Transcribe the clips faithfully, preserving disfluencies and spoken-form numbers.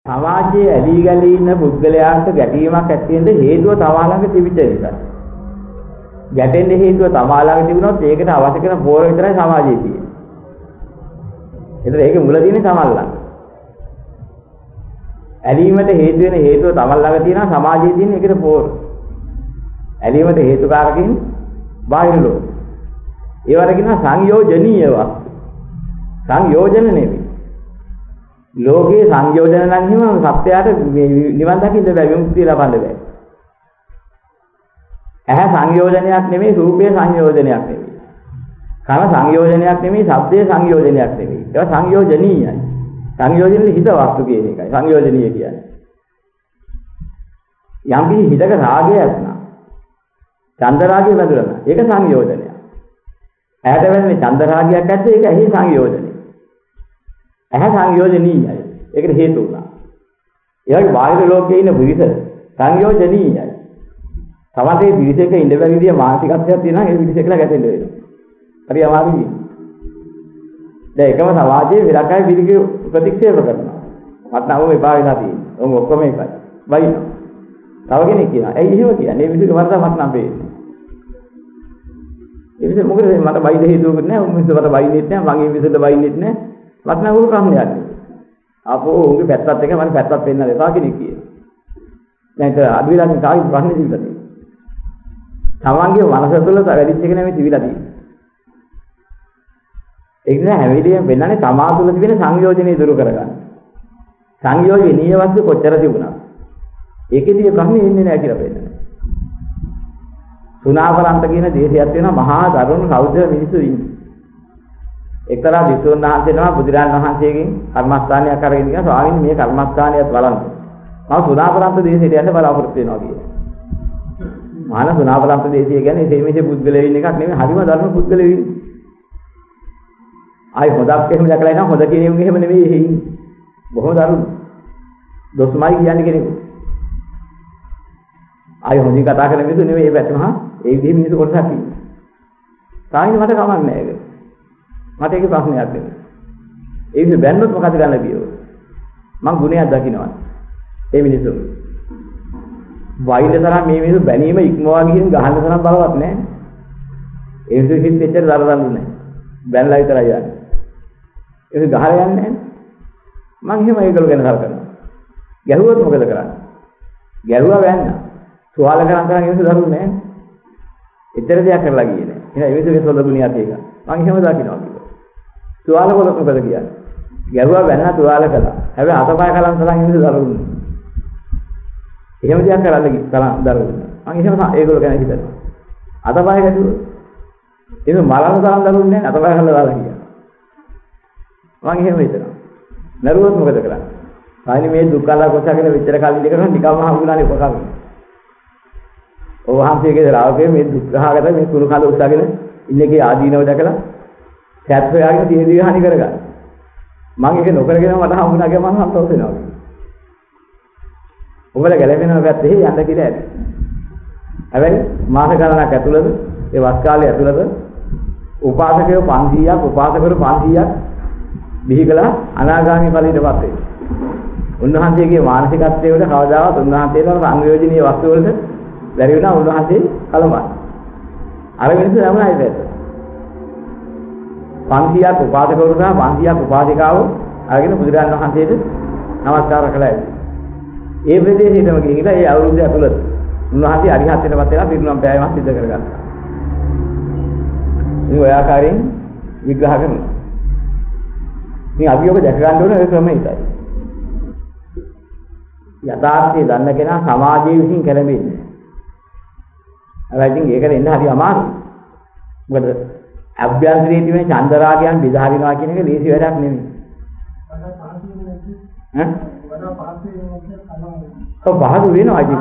සමාජයේ ඇලී ගලී ඉන්න පුද්ගලයාට ගැටීමක් ඇති වෙන්න හේතුව තමා ළඟ තිබිච්ච නිසා. ගැටෙන්න හේතුව තමා ළඟ තිබුණොත් ඒකට අවශ්‍ය කරන පෝර විතරයි සමාජයේ තියෙන්නේ. ඒතර ඒකේ මුල තියෙන්නේ තමා ළඟ. ඇලීමට හේතු වෙන හේතුව තමා ළඟ තියෙනවා සමාජයේ තියෙන ඒකට පෝර. ඇලීමට හේතුකාරකින් බාහිර ලෝක. ඒවට කියනවා සංයෝජනීය වස්තු. සංයෝජන නෙවෙයි. ලෝකේ සංයෝජන නම් හිම සත්‍යයට නිවන් දකින්න බෑ විමුක්තිය ලබන්න බෑ. ඇහැ සංයෝජනයක් නෙමෙයි රූපේ සංයෝජනයක් නෙමෙයි. කන සංයෝජනයක් නෙමෙයි ශබ්දේ සංයෝජනයක් නෙමෙයි. ඒවා සංයෝජනීයයි. සංයෝජනෙ හිත වස්තු කියන එකයි සංයෝජනීය කියන්නේ. යම් කිසි හිතක රාගයක් නම් චන්ද රාගය වැදුණා. ඒක සංයෝජනයක්. ඇහැට වෙන්නේ චන්ද රාගයක් ඇද්ද ඒක ඇහි සංයෝජනය. ඇහැ සංයෝජනීයයි. ඒකට හේතු වුණා. ඒ වගේ බාහිර ලෝකයේ ඉන්න පුරිස සංයෝජනීයයි. තමන්ගේ පිරිසක ඉඳ බැරි විදිය මානසිකත්වයක් තියෙනවා ඒ පිරිස කියලා ගැටෙන්න වෙනවා. හරි අමාරුයි. දැන් එකම සමාජයේ විරකයි පිළිග ප්‍රතික්ෂේප කරනවා. මත් නම එපා වෙලා තියෙනවා. උන් ඔක්කොම එකයි. බයි. තව කෙනෙක් කියනවා. ඇයි එහෙම කියන්නේ? මේ මිනිස්සුගේ වරද මත් නම් වෙන්නේ. ඒ විදිහ මොකද මට බයිද හේතුවකුත් නැහැ. උන් මිනිස්සුන්ට බයින්නෙත් නැහැ. මගේ මිනිස්සුන්ට බයින්නෙත් නැහැ. මත් නම් උරු ප්‍රශ්නයක් නෙවෙයි. අපෝ උන්ගේ පැත්තත් එක මම පැත්තක් පෙන්නලා එපා කෙනෙක් කියනවා. දැන් ඒක අදවිලාගේ කායි ප්‍රශ්නේ තිබිලා තියෙනවා. තමන්ගේ මනස තුළ වැඩිච්ච එක නෙමෙයි තිබිලා තියෙන්නේ. ඒක නෑ හැම වෙලෙම වෙන්නන්නේ තමා තුළ තිබෙන සංයෝජනේ දුරු කරගන්න. සංයෝජනීය වස්තු කොච්චර තිබුණා. ඒකෙදී ප්‍රශ්නේ එන්නේ නෑ කියලා වෙන්නේ. සුණාපරන්ත කියන දේශයක් තියෙනවා මහා දරුණු රෞද්‍ර මිනිස්සු ඉන්නේ. එක්තරා විසුණු වහන්සේනවා බුදුරජාණන් වහන්සේගෙන් කර්මස්ථානයක් අරගෙන ගියා ස්වාමීන් මේ කර්මස්ථානයත් බලන්න. මම සුණාපරන්ත දේශයට යන්න බලාපොරොත්තු වෙනවා කියලා. මාන සුණාපරන්ත දේශය කියන්නේ මේ මේසේ පුද්ගලයෝ ඉන්න එකක් නෙමෙයි හරිම ධර්ම පුද්ගලයෝ ඉන්නේ. ආයි හොදක් එහෙම දැකලා ඉන්නවා හොද කියන උන් එහෙම නෙමෙයි එහෙ ඉන්නේ. බොහොම දරුණු. දොස්මයි කියන්නේ කෙනෙක්. ආයි හොඳින් කතා කරන මිනිස්සු නෙමෙයි මේ පැත්තම හා ඒ විදිහේ මිනිස්සු කොටසක් ඉන්නේ. තායින් මට කමක් නැහැ ඒක. මට ඒක ප්‍රශ්නයක් නෙමෙයි. ඒ විදිහ බැන්නොත් මොකද ගන්න බියෝ. මං ගුණයක් දකින්නවා. ඒ මිනිස්සු. වෛද්‍ය තරම් මේ මිනිස්සු බැනීම ඉක්මවා ගිහින් ගහන්න තරම් බලවත් නැහැ. ඒ මිනිස්සු හිත එච්චර දරදඬු නැහැ. බැනලා විතරයි යන්නේ. ඒක ගහලා යන්නේ නැහැ. මං එහෙම ඒගොල්ලෝ ගැන හරකනවා. ගැහුවොත් මොකද කරන්නේ? ගැහුවා වැන්න. සුවාල කරන් කරන් මිනිස්සු දරුන්නේ නැහැ. එච්චර දෙයක් කරලා ගියේ නැහැ. එහෙනම් ඒ මිනිස්සුගේ සොඳ ගුණයක් ඒක. මං එහෙම දකින්නවා කිව්වා. සුවාල කොලොත් මොකද කියන්නේ? ගැහුවා වැන්න සුවාල කළා. හැබැයි අතපය කලන් තරම් මිනිස්සු දරුන්නේ. එහෙම දෙයක් කරන්න තරම් දරුන්නේ. මං එහෙම ඒගොල්ලෝ ගැන හිතනවා. අතපය ගැදුවා. ඒක මරන්න තරම් දරුන්නේ නැහැ. අතපය කළා දාලා කියනවා. මං එහෙම හිතනවා. නරුවොත් මොකද කරන්නේ? ආයිනේ මේ දුක්ඛලා කොටගෙන විතර කල්ලි දෙක කරන නිකම්ම හම්බුණානේ කොකම. ඔය වහන්සේගේ රාවකේ මේ දුක්ඛහකට මේ කුණු කඳ උස්සගෙන ඉන්නේගේ ආදීනව දැකලා සත්‍ය හොයාගෙන තියෙදී හානි කරගන්න. මං ඒක නොකරගෙන මට හම්බුණාගේ මම සතුටු වෙනවා. ඔබලා ගැලපෙනව පැත්තේ යන්න කියලා ඇති. හැබැයි මාස ගණනක් ඇතුළත ඒ වස් කාලය ඇතුළත උපාසකයෝ පන්සීයක් උපාසකවරු පන්සීයක් බිහි කළා අනාගාමී ඵලයටපත් වෙයි. උන්වහන්සේගේ මානසිකත්වයේ උඩ කවදාවත් උන්වහන්සේට සංයෝජනීය වස්තු වලට බැරි වුණා උන්වහන්සේ කලබල. අර වෙනස තමයි ඒක. පන්සීයක් උපාසකවරු සහ පන්සීයක් උපාසිකාවෝ අරගෙන බුදුරජාණන් වහන්සේට නමස්කාර කළා. ඒ ප්‍රදේශයටම ගිහිල්ලා ඒ අවුරුද්ද ඇතුළත උන්වහන්සේ අරිහත් වෙනපත් වෙලා පිරිනුවම් පෑයමක් සිදු කරගත්තා. මේ ඔය ආකාරයෙන් විග්‍රහ කරනවා. මේ අභියෝග දැක ගන්න ඕන ඒ ක්‍රමයයි. යථාර්ථය දන්න කෙනා සමාජයේ විසින් කැළඹෙන්නේ. හැබැයි ඉතින් ඒකට එන්න හරි අමාරුයි. මොකද අභ්‍යන්තරයේ තියෙන චන්දරාගයන් බෙදාරිනවා කියන එක ලේසි වැඩක් නෙමෙයි. ඈ? ඔව් පහසු වෙනවා ඉතින්.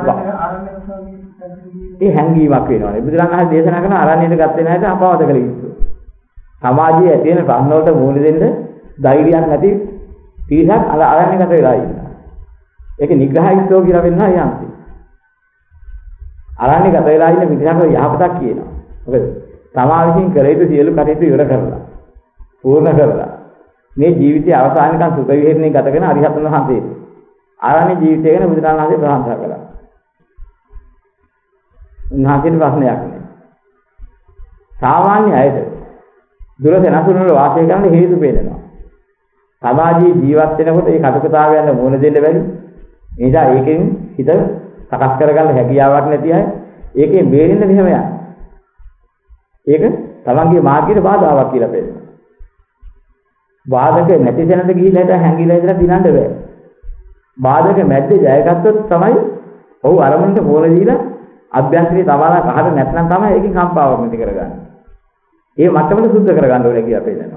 ඒ හැංගීමක් වෙනවානේ. බුදුරණන් වහන්සේ දේශනා කරන ආරණ්‍යයට ගත්තේ නැහැ අපවද කළ යුතුයි. සමාජයේ ඇති වෙන ප්‍රශ්න වලට මුහුණ දෙන්න ධෛර්යයක් නැති පිරිසක් අර ආරණ්‍යගත වෙලා ඉන්නවා. ඒක නිග්‍රහයිස්තෝ කියලා වෙනවා යන්නේ. ආරණ්‍යගත වෙලා ඉන්න පිරිසක් යහපතක් කියනවා. මොකද තමා විසින් කළ යුතු සියලු කටයුතු ඉවර කරලා පූර්ණ කරලා මේ ජීවිතයේ අවසානකම් සුඛ විහරණය ගත කරන අරිහතන් වහන්සේ ආරණ්‍ය ජීවිතය ගැන බුදුරජාණන් වහන්සේ ප්‍රශංසා කළා. උන්වහන්සේට ප්‍රශ්නයක් නෑ. සාමාන්‍ය අයට දුර සෙනසුන වල වාසය කරන්න හේතු පේනවා. සමාජයේ ජීවත් වෙනකොට ඒ කටුකතාවයන් මුහුණ දෙන්න බැරි. ඒ නිසා ඒකෙන් හිත සකස් කරගන්න හැකියාවක් නැති අය ඒකෙන් බේරෙන්න මෙහෙම යනවා. ඒක තමන්ගේ මාර්ගයට බාධාවක් කියලා පේනවා. බාධක නැති තැනට ගිහිල්ලා හිට හැංගිලා ඉඳලා දිනන්න බෑ. බාධක මැද්දේ ජයගත්තොත් තමයි ඔහු අරමුණට පෝල දීලා අභ්‍යන්තරේ තමාලා කහට නැත්නම් තමයි ඒකෙන් කම්පාවක් නැති කරගන්නේ. ඒ මට්ටමට සුද්ධ කරගන්න ඕනේ කියලා පේනවා.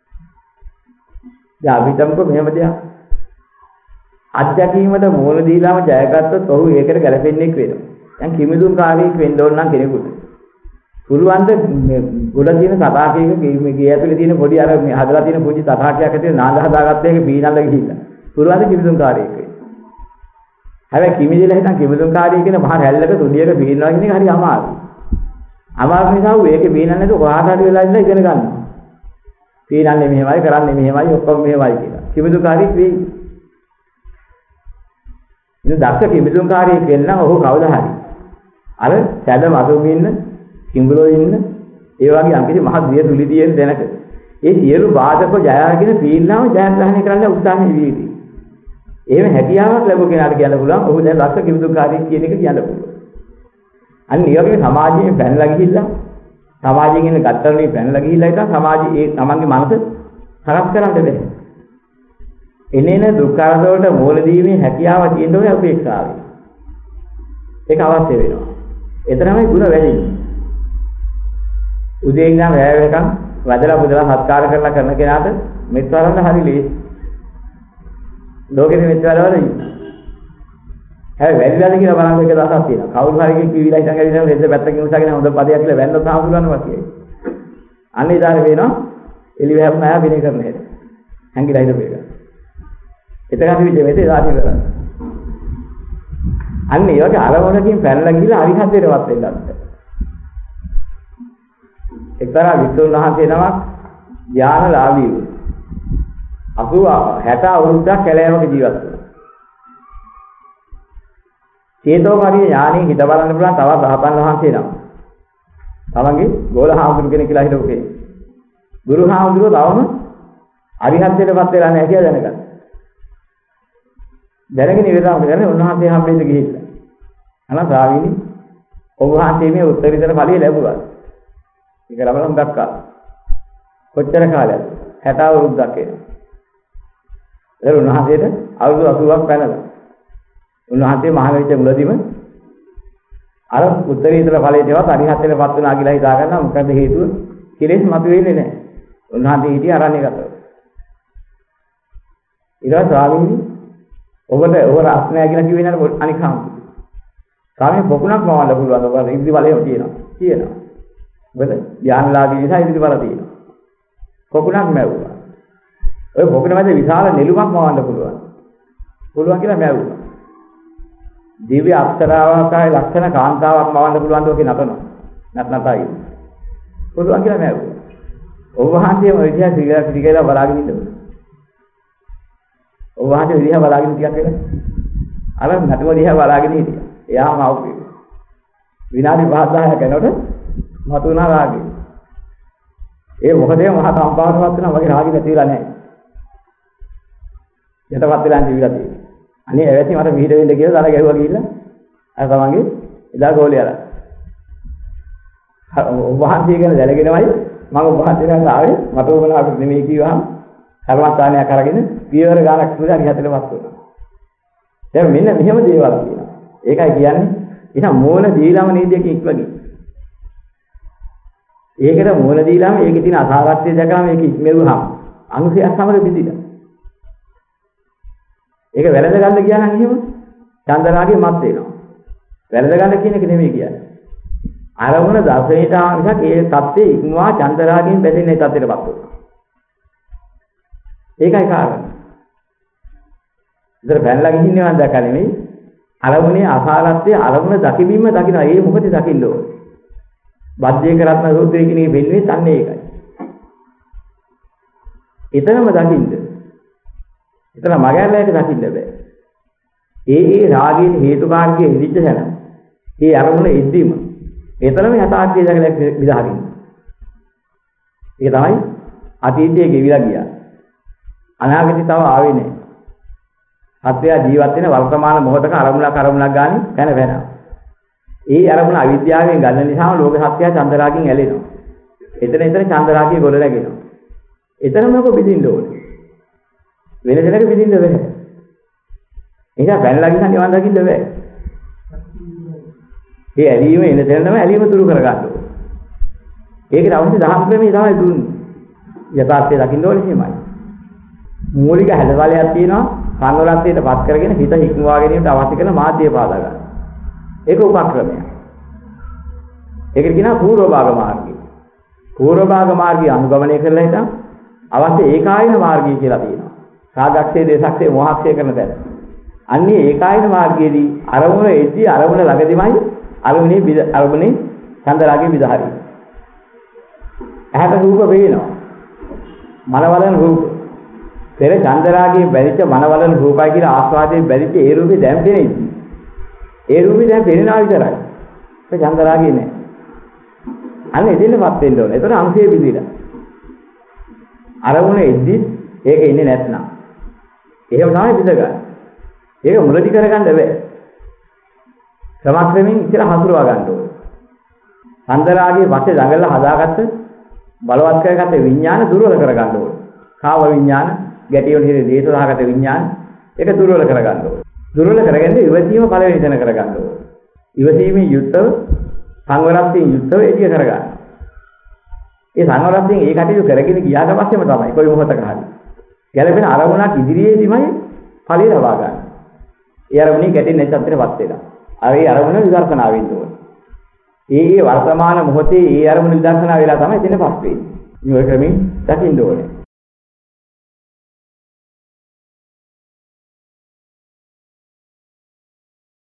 දැන් අපි තමක මෙහෙම දෙයක් අධ්‍යක්ීමට මූල දීලාම ජයගත්තොත් ඔහු ඒකට ගැලපෙන්නේ වෙනවා. දැන් කිමිදුන් කාර්යයක් වෙන්න ඕන නම් කෙනෙකුට පුළුවන් ද ගොඩ තියෙන තටාකයක ගේ ඇතුලේ තියෙන පොඩි අර මේ හදලා තියෙන පුංචි තටාකයක් ඇතුලේ නාග හදාගත්ත එක බීනල්ල ගිහිල්ලා පුළුවන් ද කිමිදුන් කාර්යයක් වෙන්න. හැබැයි කිමිදිලා හිටන් කිමිදුන් කාර්යය කියන මහ රැල්ලක තුඩියක බීනවා කියන එක හරි අමාරුයි. අමාරු නිසා ඌ ඒකේ බීනන්නේ නැතුව කොහාට හරි වෙලා ඉඳලා ඉගෙන ගන්නවා. බීනන්නේ මෙහෙමයි කරන්නේ මෙහෙමයි ඔක්කොම මෙහෙමයි කියලා. කිමිදුන් කාර්යයක් වෙයි. ඉතින් දක්ෂ කිමිදුන් කාර්යයක් වෙන්න ඔහු කවුද හරි. අර සැද මසුම් ඉන්න කිඹුලෝ ඉන්න ඒ වගේ අන්තිම මහ දිය තුලි තියෙන දැනක ඒ සියලු බාධක ජය අරගෙන පීන්නම ජයග්‍රහණය කරන්න උත්සාහය වීදී. එහෙම හැකියාවක් ලැබුව කෙනාට කියන්න පුළුවන් ඔහු දැන් දක්ෂ කිමිදුන් කාර්යයක් කියන එක කියන්න පුළුවන්. අන්න ඒ වගේ සමාජයෙන් පැනලා ගිහිල්ලා සමාජයෙන් එන ගැටලුනේ පැනලා ගිහිල්ලා ඉතින් සමාජයේ ඒ තමන්ගේ මනස හරස් කරන්න බැහැ. එනේන දුක් කරදර වලට මූල දීමේ හැකියාව තියෙන්න ඕනේ උපේක්ෂාවේ. ඒක අවශ්‍ය වෙනවා. එතරම්යි ಗುಣ වැඩි. උදේ ඉඳන් රැය වෙනකන් වැදලා පුදලා සත්කාර කරලා කරන කෙනාට මෙත් වරන්න හරි ලේසි. ලෝකෙදි මෙත් වරවල ඉන්න. හැබැයි වැඩිලාද කියලා බලන්න එක දවසක් තියෙනවා. කවුරු හරි කිවිලා ඉඳන් ඇවිල්ලා රෙද්ද පැත්තකින් උසගෙන හොඳ පදයක් කියලා වැන්නත් හාමුදුරන්නවා කියයි. අන්න ඉදාර වෙනවා එළි වැහුන අය විනය කරන හැටි. හැංගිලා ඉඳපු එක. එතකන් විදිහේ මෙතේ දාටි කරන්නේ. අන්න ඒ වගේ අරමුණකින් පැනලා ගිහලා අරිහත්ත්වයටපත් වෙන්නත්. එක්තරා වික්ෂුන් වහන්සේ නමක් ඥානලාභී වුණා. අසූ හැට අවුරුද්දක් කැලෑවක ජීවත් වුණා. චේතෝපරිය ඥානෙ හිත බලන්න පුළුවන් තවත් රහතන් වහන්සේ නම. තමන්ගේ ගෝල හාමුදුරු කෙනෙක් කියලා හිතපු කෙනෙක්. ගුරු හාමුදුරුවෝ තවම අරිහත්ත්වයටපත් වෙලා නැහැ කියලා දැනගත්තා. දැනගෙන ඉවරම කරන්නේ උන්වහන්සේ හැමෙන්න ගිහිල්ලා. අනා ස්වාමීනි ඔබ වහන්සේ මේ උත්තරීතර ඵලයේ ලැබුවා. ඒක ලබනම් දක්කා. කොච්චර කාලයක්ද? හැට අවුරුද්දක් වෙනවා. ඒ උන්වහන්සේට අවුරුදු අසූවක් පැනලා. උන්වහන්සේ මහ වෙච්ච මුලදීම අර උත්තරීතර ඵලයේවත් අරිහත්ත්වයටපත් වුණා කියලා හිතා ගන්නවා. මොකද හේතුව? කෙලෙස් මතුවෙන්නේ නැහැ. උන්වහන්සේ හිටිය අරණ්‍යගතව. ඊළඟ ස්වාමීනි ඔබට ඔබ රාස්නෑ කියලා කිව්වේ නේද අනික හාමුදුරුවෝ. ස්වාමීන් පොකුණක් මවන්න පුළුවන් ඔබ ඉදිරි බලයම තියෙනවා. තියෙනවා. මොකද ඥානලාභී නිසා ඉදිරි බල තියෙනවා. පොකුණක් මැවුවා. ඔය පොකුණ මැද විශාල නෙළුමක් මවන්න පුළුවන්. පුළුවන් කියලා මැවුවා. දිව්‍ය අක්ෂරාවකයි ලක්ෂණ කාන්තාවක් මවන්න පුළුවන් දෝකේ නතනවා. නත් නතයි. පුළුවන් කියලා මැවුවා. ඔබ වහන්සේම විද්‍යා ශ්‍රීලා පිටිකේලා බලාගෙන ඉන්නවා. ඔබ වහන්සේ විදිහ බලාගෙන ටිකක් වෙලා අර නටුව දිහා බලාගෙන හිටියා. එයාම අවුවේ. විනාඩි පහ දහයක් යනකොට මතුණා රාගය. ඒ මොකද මහා සම්පාදනවත් වෙනවා වගේ රාගය නැති වෙලා නැහැ. යටපත් වෙලා ඉඳිවිලා තියෙනවා. අනේ ඇවැසි මට මිහිර වෙන්න කියලා දාලා ගැහුවා ගිහිල්ලා අර තමන්ගේ එදා ගෝලියලා. ඔබ වහන්සේ ගැන දැනගෙනමයි මම ඔබ වහන්සේ ළඟ ආවේ මට ඕනලා නෙමෙයි කිව්වහම කර්මස්ථානයක් අරගෙන පියවර ගානක් පුරා හරියටම වත් වෙනවා. දැන් මෙන්න මෙහෙම දේවල් කියනවා. ඒකයි කියන්නේ එහෙනම් මූල දීලාම නීතියක ඉක්වගේ. ඒකට මූල දීලාම ඒකේ තියෙන අසාරත්වය දැකලා මේක ඉක්මෙව්වහම අංශයක් සමග බිඳිලා. ඒක වැළඳ ගන්න කියනනම් එහෙම චන්දරාගේ මත් වෙනවා. වැළඳ ගන්න කියන එක නෙමෙයි කියන්නේ. අරමුණ දර්ශනයට ආව නිසා ඒ தත්ත්වයේ ඉක්මවා චන්දරාගෙන් බැඳෙන්නේ තත්ත්වයටපත් වෙනවා. ඒකයි කාරණා. ඉතින් පැනලා ගිහින්නේ මම දැක්කා නෙමෙයි. අරමුණේ අසාරත්වයේ අරමුණ දකිමින්ම දකින්න ඒ මොකද දකින්න ඕනේ. බද්ධේ කරත්න සූත්‍රයේ කියන්නේ වෙන්නේ තන්නේ ඒකයි. එතනම දකින්න. එතන මගහැරලා ඒක දකින්න බෑ. ඒ ඒ රාගයේ හේතුකාරකයේ ඉදිච්ච තැන. ඒ අරමුණ එද්දීම එතරම් යථාර්ථය දැකලා විදහරින්න. ඒක තමයි අතීතයේ ගෙවිලා ගියා. අනාගතේ තව ආවේ නැහැ. සත්‍යය ජීවත් වෙන වර්තමාන මොහොතක අරමුණක් අරමුණක් ගන්න පැන පැන. ඒ අරමුණ අවිද්‍යාවෙන් ගන්න නිසාම ලෝක සත්‍යය චන්දරාගයෙන් ඇලෙනවා. එතන එතන චන්දරාගය ගොඩ නැගෙනවා. එතරම්ම කො බිඳින්න ඕනේ. වෙන දෙයක බිඳින්න බැහැ. ඒක බැලලා ගිහින් නිවන් දකින්න බෑ. ඒ ඇලීම එන තැනම ඇලීම දුරු කරගන්න ඕනේ. ඒකට අවශ්‍ය දහම් ක්‍රමයේ තමයි දුන්නේ. යථාර්ථය දකින්න ඕනේ එහෙමයි. මූලික හැඩවලයක් තියෙනවා සංවරත්වයට පත් කරගෙන හිත හික්මවා ගැනීමට අවශ්‍ය කරන මාධ්‍ය පාදා ගන්න. ඒක උපක්‍රමයක්. ඒකට කියනවා පූර්ව භාග මාර්ගය. පූර්ව භාග මාර්ගය අනුගමනය කරලා හිටන් අවශ්‍ය ඒකායන මාර්ගය කියලා තියෙනවා. රාගක්ෂේ, දේශක්ෂේ, මොහක්ෂේ කරන තැන. අන්නේ ඒකායන මාර්ගයේදී අරමුණ එද්දී අරමුණ ළඟදිමයි අරමුණේ අරමුණේ චන්දරාගේ විදහාරි. ඇහැට රූප පේනවා. මනවලන රූප. පෙර චන්දරාගේ බැරිච්ච මනවලන රූපයි කියලා ආස්වාදයේ බැරිච්ච ඒ රූපේ දැන් පේනෙන්නේ. ඒ රූපේ දැන් පේනවා විතරයි. ඒක චන්දරාගේ නෑ. අන්න එදිනපත් වෙන්න ඕනේ. ඒතර අංශයේ විදිහට. අරමුණ එද්දි ඒක ඉන්නේ නැත්නම්. එහෙම තමයි විද ගන්න. ඒක මුලදි කරගන්න බෑ. ක්‍රමක්‍රමයෙන් ඉතල හසුරවා ගන්න ඕනේ. චන්දරාගේ පස්සේ දඟලලා හදාගත්ත බලවත් කරගත්ත විඥාන දුර්වල කරගන්න ඕනේ. කාම විඥාන, ගැටියොන් හිරේ දේශදාගත විඥාන ඒක දුර්වල කරගන්න ඕනේ. දුර්වල කරගන්නේ ඉවසීම පළවෙනි තැන කරගන්න ඕනේ. ඉවසීමේ යුක්තව සංවරයෙන් යුක්තව එදිය කරගන්න. ඒ සංවරයෙන් ඒ කටයුතු කරගෙන ගියාට පස්සෙම තමයි කොයි මොහොතක හරි. ගැළපෙන අරමුණක් ඉදිරියේදීමයි ඵලය ලබා ගන්න. ඒ අරමුණේ ගැටෙන්නේ නැති අතරපත් වෙනවා. අර ඒ අරමුණ විදර්ශනා වෙන්න ඕනේ. ඒ ඒ වර්තමාන මොහොතේ ඒ අරමුණ විදර්ශනා වෙලා තමයි එතනපත් වෙන්නේ. මේ ක්‍රමෙන් දකින්න ඕනේ.